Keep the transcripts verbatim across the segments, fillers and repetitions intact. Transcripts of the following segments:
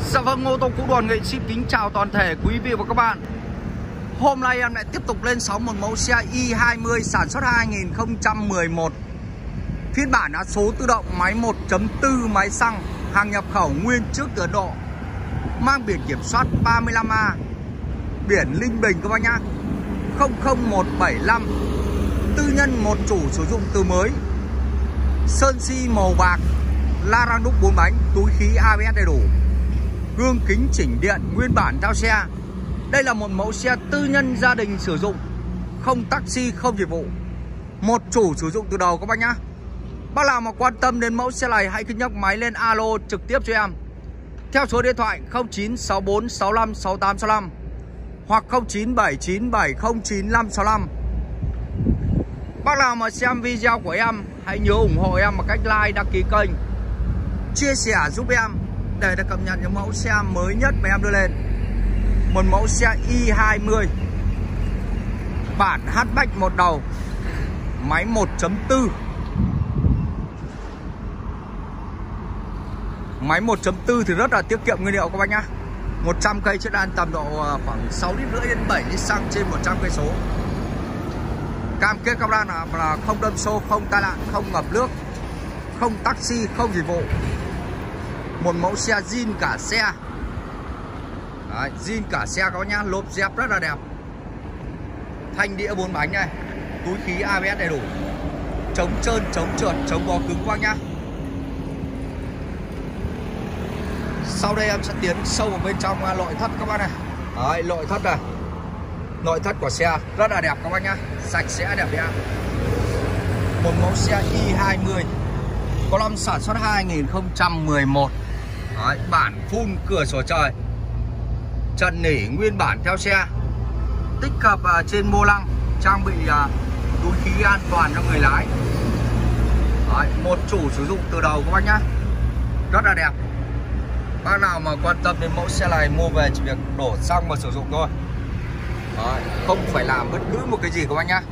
Dạ vâng, Ô tô Cũ Đoàn Nghệ xin kính chào toàn thể quý vị và các bạn. Hôm nay em lại tiếp tục lên sóng một mẫu xe i hai mươi sản xuất hai nghìn không trăm mười một. Phiên bản đã số tự động, máy một chấm bốn, máy xăng, hàng nhập khẩu nguyên chiếc từ Ấn Độ. Mang biển kiểm soát ba mươi lăm A, biển Ninh Bình các bác nhá, không không một bảy lăm. Tư nhân một chủ sử dụng từ mới. Sơn xi màu bạc, la răng đúc bốn bánh, túi khí a bê ét đầy đủ. Gương kính chỉnh điện nguyên bản theo xe. Đây là một mẫu xe tư nhân gia đình sử dụng, không taxi, không dịch vụ, một chủ sử dụng từ đầu các bác nhá. Bác nào mà quan tâm đến mẫu xe này hãy cứ nhấc máy lên alo trực tiếp cho em theo số điện thoại không chín sáu bốn sáu lăm sáu tám sáu lăm hoặc không chín bảy chín bảy không chín năm sáu lăm. Bác nào mà xem video của em hãy nhớ ủng hộ em bằng cách like, đăng ký kênh, chia sẻ giúp em để được cập nhật những mẫu xe mới nhất mà em đưa lên. Một mẫu xe i hai mươi bản hatchback một đầu, máy một chấm bốn, máy một chấm bốn thì rất là tiết kiệm nguyên liệu các bác nhá. Một trăm cây chiếc đan tầm độ khoảng sáu lít rưỡi đến bảy lít xăng trên một trăm cây số. Cam kết các bác là, là không đâm xô, không tai nạn, không ngập nước, không taxi, không dịch vụ. Một mẫu xe zin cả xe. Đấy, zin cả xe các bác nhá, lốp dép rất là đẹp. Thanh đĩa bốn bánh này, túi khí a bê ét đầy đủ, chống trơn, chống trượt, chống bó cứng các bác nhá. Sau đây em sẽ tiến sâu vào bên trong nội thất các bác này. Đấy, nội thất này, nội thất của xe rất là đẹp các bác nhá, sạch sẽ đẹp đẽ. Một mẫu xe i hai mươi có năm sản xuất hai nghìn không trăm mười một. Đấy, bản full cửa sổ trời, trần nỉ nguyên bản theo xe, tích hợp uh, trên mô lăng, trang bị uh, túi khí an toàn cho người lái. Đấy, một chủ sử dụng từ đầu các bác nhá, rất là đẹp. Bác nào mà quan tâm đến mẫu xe này mua về chỉ việc đổ xăng và sử dụng thôi. Đấy, không phải làm bất cứ một cái gì các bác nhá.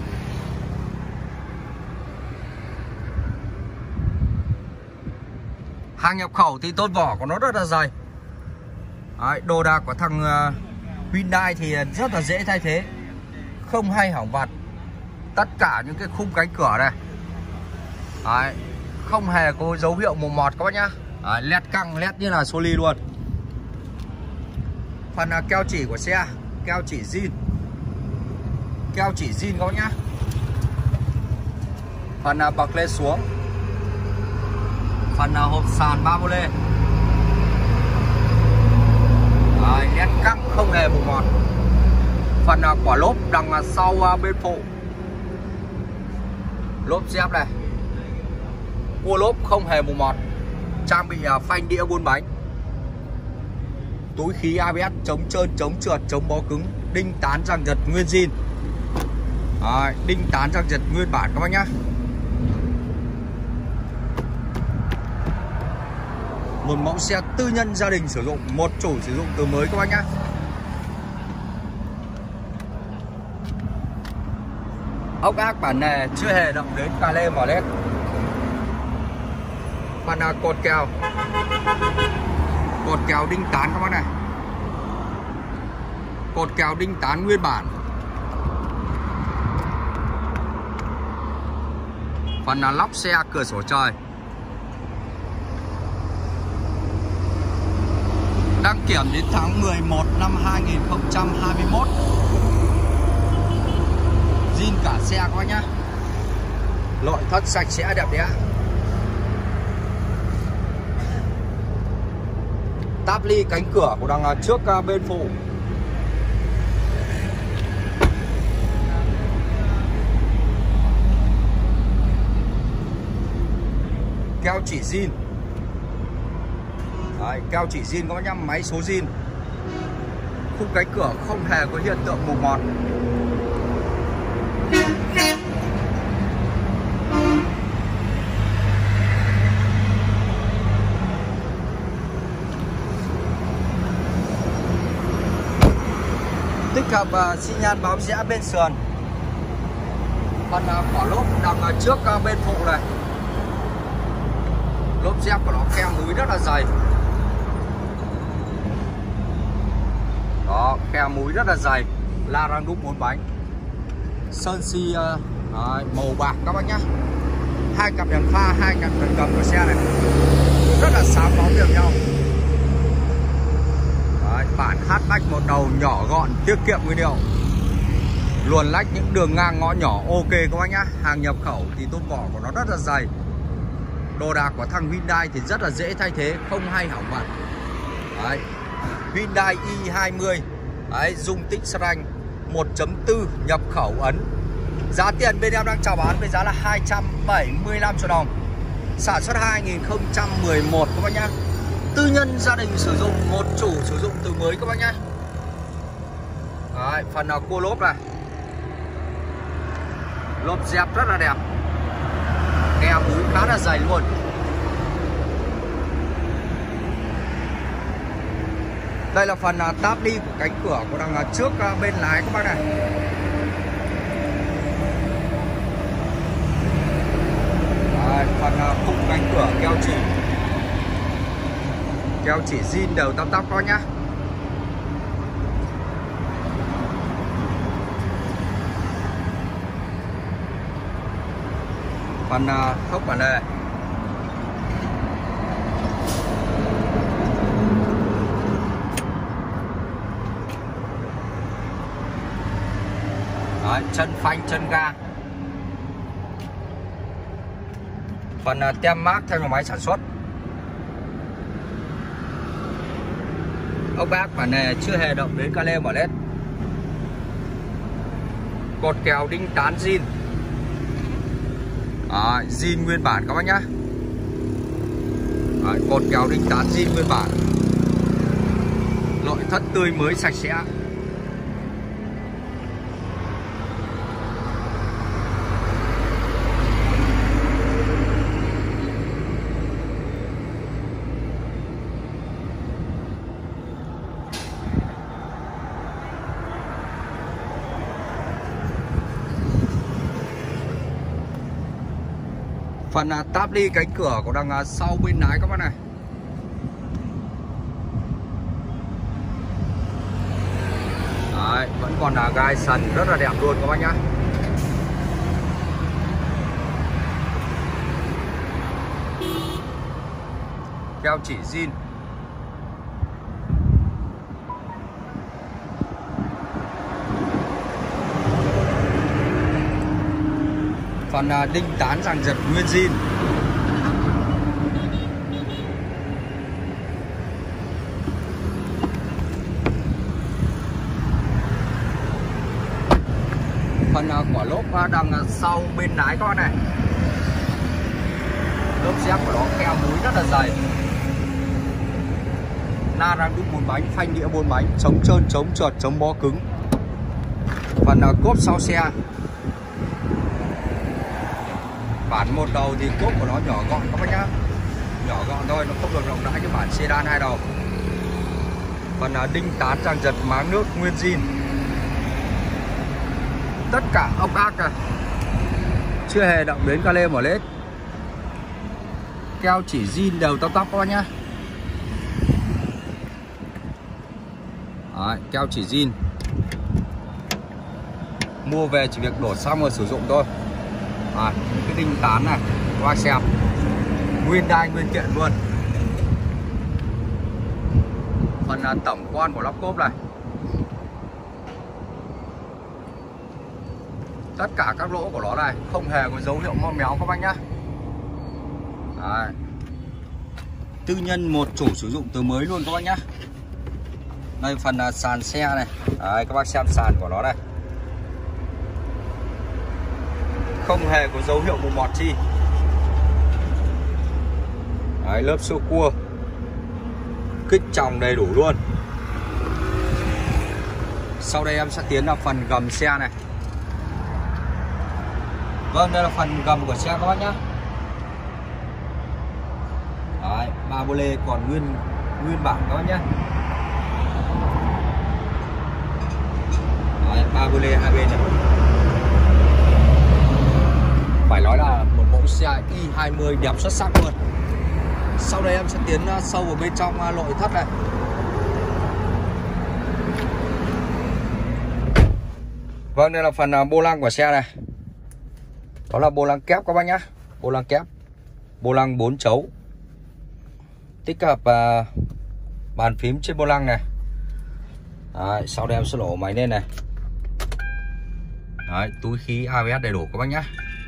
Hàng nhập khẩu thì tôn vỏ của nó rất là dày. Đấy, đồ đạc của thằng uh, Hyundai thì rất là dễ thay thế, không hay hỏng vặt. Tất cả những cái khung cánh cửa này, đấy, không hề có dấu hiệu mù mọt các bác nhá. Đấy, led căng, led như là Soli luôn. Phần uh, keo chỉ của xe, keo chỉ zin, keo chỉ zin các bác nhá. Phần uh, bậc lên xuống, phần uh, hộp sàn ba bô lê. Đấy, nét căng không hề mù mọt. Phần uh, quả lốp đằng uh, sau uh, bên phụ, lốp dép này, cua lốp không hề mù mọt, trang bị uh, phanh đĩa bốn bánh, túi khí a bê ét chống trơn, chống trượt, chống bó cứng, đinh tán răng giật nguyên zin. Đấy, đinh tán răng giật nguyên bản các bác nhá. Một mẫu xe tư nhân gia đình sử dụng, một chủ sử dụng từ mới các bác nhá. Ốc ác bản nề chưa hề động đến cà lê mỏ lết. Phần uh, cột kèo, cột kèo đinh tán các bác này, cột kèo đinh tán nguyên bản. Phần uh, lóc xe, cửa sổ trời, đăng kiểm đến tháng mười một năm hai nghìn không trăm hai mươi mốt. Zin cả xe các bác nhá. Nội thất sạch sẽ đẹp đẽ. Táp ly cánh cửa của đằng trước bên phụ. Keo chỉ zin. Đấy, keo chỉ zin các bác nhá, máy số zin. Khung cánh cửa không hề có hiện tượng mù mọt. Tích hợp uh, xi nhan báo rẽ bên sườn. Phần uh, quả lốp đằng uh, trước uh, bên phụ này, lốp dép của nó keo núi rất là dày. Đó, keo múi rất là dày, la răng đúc bốn bánh, sơn xi uh, đấy, màu bạc các bác nhá. Hai cặp đèn pha, hai cặp đèn cầm của xe này rất là sáng bóng đều nhau. Đấy, bản hatchback một đầu nhỏ gọn, tiết kiệm nguyên liệu, luồn lách những đường ngang ngõ nhỏ ok các bác nhá. Hàng nhập khẩu thì tôn vỏ của nó rất là dày. Đồ đạc của thằng Hyundai thì rất là dễ thay thế, không hay hỏng vặt. Đấy, Hyundai i hai mươi, đấy, dung tích xi lanh một chấm bốn nhập khẩu Ấn. Giá tiền bên em đang chào bán với giá là hai trăm bảy mươi lăm triệu đồng. Sản xuất hai nghìn không trăm mười một các bác nhá. Tư nhân gia đình sử dụng, một chủ sử dụng từ mới các bác nhá. Đấy, phần nào cua lốp này, lốp dép rất là đẹp, keo múi khá là dày luôn. Đây là phần uh, táp đi của cánh cửa của đằng uh, trước uh, bên lái các bác này. Đấy, phần uh, khung cánh cửa keo chỉ, keo chỉ zin đều tăm tắp coi nhá. Phần uh, khốc bản lề, đấy, chân phanh chân ga. Phần uh, tem mác theo nhà máy sản xuất. Ốc ác bản này chưa hề động đến ca lê mở led. Cột kèo đinh tán zin, à, zin nguyên bản các bác nhá. Đấy, cột kèo đinh tán zin nguyên bản, nội thất tươi mới sạch sẽ. Phần uh, táp ly cánh cửa của đằng uh, sau bên lái các bác này. Đấy, vẫn còn là gai sần rất là đẹp luôn các bác nhá. Keo chỉ zin. Phần uh, đinh tán giằng giật nguyên zin. Phần uh, quả lốp uh, đằng uh, sau bên lái các bác này. Lốp dép của nó keo múi rất là dày, na răng đúc bốn bánh, phanh đĩa bốn bánh, chống trơn, chống trượt, chống bó cứng. Phần uh, cốp sau xe, bản một đầu thì cốp của nó nhỏ gọn các bác nhá, nhỏ gọn thôi, nó không được rộng rãi như bản sedan hai đầu. Phần uh, đinh tán giằng giật máng nước nguyên zin. Tất cả ốc ác này chưa hề động đến ca lê mở lết, keo chỉ zin đều tắp tắp các bác nhá. Đấy, keo chỉ zin, mua về chỉ việc đổ xăng và sử dụng thôi. À, cái đinh tán này qua xem nguyên đai nguyên kiện luôn. Phần uh, tổng quan của lắp cốp này, tất cả các lỗ của nó này không hề có dấu hiệu mo méo các bác nhá. Đấy, tư nhân một chủ sử dụng từ mới luôn các bác nhá. Đây phần uh, sàn xe này. Đấy, các bác xem sàn của nó đây, không hề có dấu hiệu mù mọt chi. Đấy, lớp sơ cua, kích tròng đầy đủ luôn. Sau đây em sẽ tiến vào phần gầm xe này. Vâng, đây là phần gầm của xe các bác nhé. Đấy, ba bô lê còn nguyên nguyên bản các bác nhé. Đấy, ba bô lê hai bên này. Phải nói là một mẫu xe i hai mươi đẹp xuất sắc luôn. Sau đây em sẽ tiến sâu vào bên trong nội thất này. Vâng, đây là phần vô lăng của xe này. Đó là vô lăng kép các bác nhá. Vô lăng kép, vô lăng bốn chấu, tích hợp uh, bàn phím trên vô lăng này. Đấy, sau đây em sẽ nổ máy lên này. Đấy, túi khí a bê ét đầy đủ các bác nhá.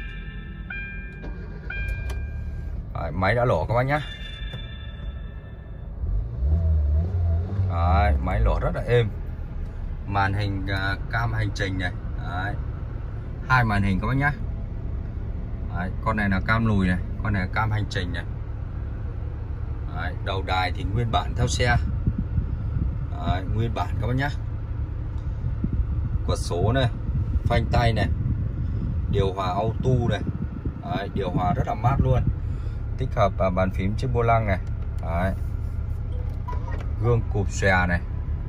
Đấy, máy đã nổ các bác nhá. Đấy, máy nổ rất là êm. Màn hình uh, cam hành trình này. Đấy, hai màn hình các bác nhá. Đấy, con này là cam lùi này, con này là cam hành trình này. Đấy, đầu đài thì nguyên bản theo xe. Đấy, nguyên bản các bác nhá. Quạt số này, phanh tay này, điều hòa auto này. Đấy, điều hòa rất là mát luôn. Tích hợp vào bàn phím trên vô lăng này. Đấy, gương cụp xòe này.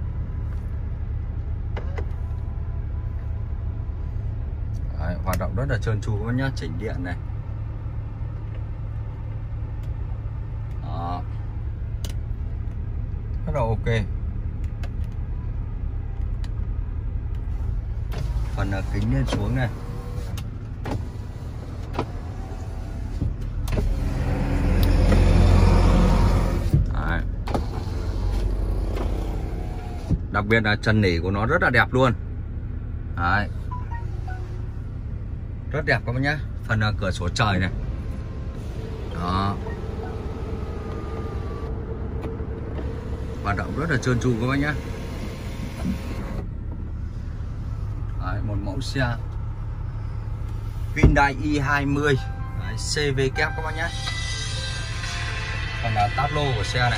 Đấy, hoạt động rất là trơn tru các bác nhá. Chỉnh điện này. Đó, rất là ok. Phần kính lên xuống này. Đấy. Đặc biệt là trần nỉ của nó rất là đẹp luôn. Đấy, rất đẹp các bác nhá. Phần cửa sổ trời này. Đó, hoạt động rất là trơn tru các bác nhá. Đấy, một mẫu xe Hyundai i hai mươi. Đấy, xê vê kép các bác nhé. Còn là táp lô của xe này.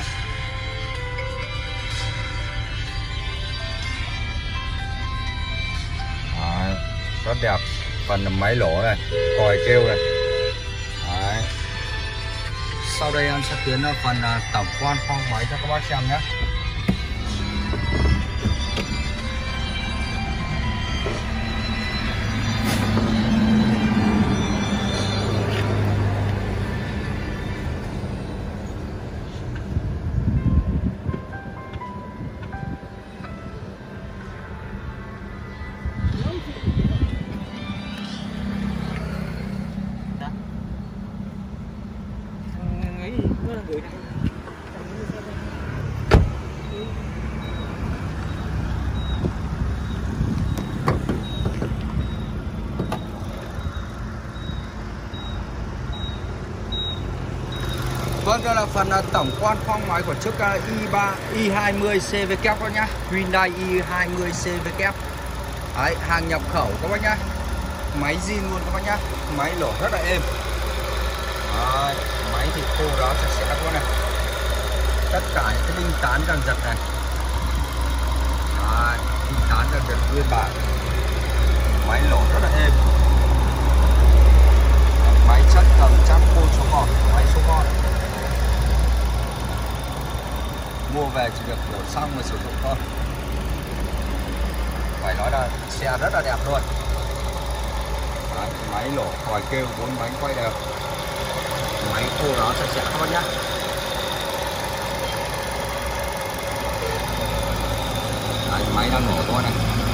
Đấy, rất đẹp. Phần máy lỗ này, còi kêu này. Đấy. Sau đây em sẽ tiến vào phần tổng quan khoang máy cho các bác xem nhé. Vâng, đây là phần tổng quan khoang máy của chiếc i ba i hai mươi xê vê kép các bác nhá. Hyundai i hai mươi xê vê kép. Đấy, hàng nhập khẩu các bác nhá. Máy zin luôn các bác nhá. Máy nổ rất là êm. Đấy, máy thì khô ráo sạch sẽ các bác này. Tất cả những cái đinh tán càng giật này. Đấy, đinh tán càng giật nguyên bản. Máy nổ rất là êm. Máy chất cầm trăm côn số một, máy số một. Mua về chỉ việc đổ xăng mà sử dụng thôi. Phải nói là xe rất là đẹp luôn. Đấy, máy nổ, còi kêu, bốn bánh quay đều. Máy khô ráo sạch sẽ các bác nhá. Đấy, máy đang nổ thôi này.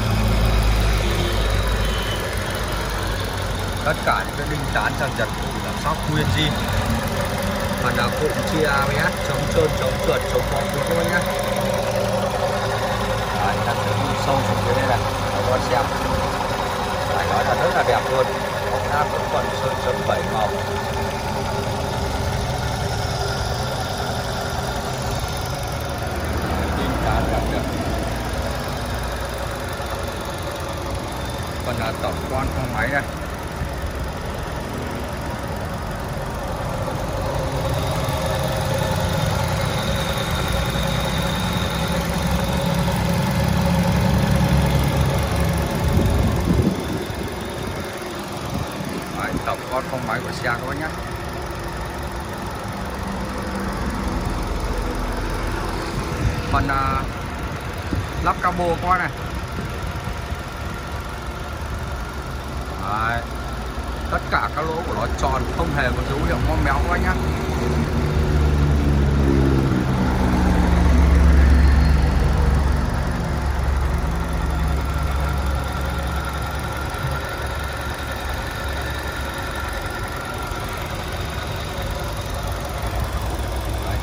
Tất cả những cái đinh tán tràn giật làm sóc nguyên zin. Phần là cụm chia a bê ét, chống trơn, chống trượt, chống bóng quý các bác nhá. Đấy, ta sẽ đi sâu xuống dưới đây này, các con xem. Phải nói là rất là đẹp luôn. Bóng áp vẫn còn sơn chấm bảy màu. Đinh tán đặc biệt. Phần là tổng quan khoang máy đây. Tổng quan khoang máy của xe các bác nhé. Phần uh, lắp cabo các bác này. Đấy. Tất cả các lỗ của nó tròn, không hề có dấu hiệu móm méo các bác nhé.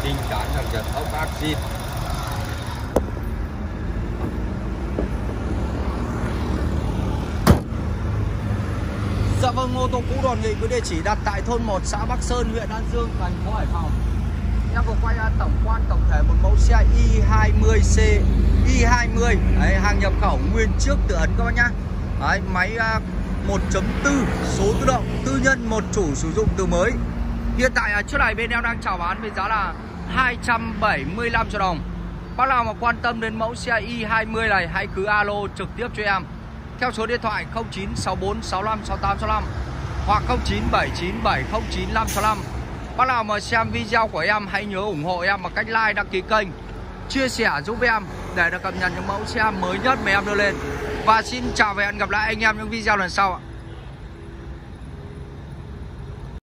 trình cán là giật ốc ác xịt. Dạ vâng, ô tô cũ Đoàn Nghị với địa chỉ đặt tại thôn một, xã Bắc Sơn, huyện An Dương, thành phố Hải Phòng. Em vừa quay tổng quan tổng thể một mẫu xe i hai mươi C, i hai mươi đấy, hàng nhập khẩu nguyên chiếc từ Ấn các bác nhá. Đấy, máy một chấm bốn số tự động, tư nhân một chủ sử dụng từ mới. Hiện tại chiếc này bên em đang chào bán với giá là hai trăm bảy mươi lăm triệu đồng. Bác nào mà quan tâm đến mẫu xe i hai mươi này hãy cứ alo trực tiếp cho em theo số điện thoại không chín sáu bốn sáu lăm sáu tám sáu lăm hoặc không chín bảy chín bảy không chín năm sáu lăm. Bác nào mà xem video của em hãy nhớ ủng hộ em bằng cách like, đăng ký kênh, chia sẻ giúp em để được cập nhật những mẫu xe mới nhất mà em đưa lên. Và xin chào và hẹn gặp lại anh em những video lần sau ạ.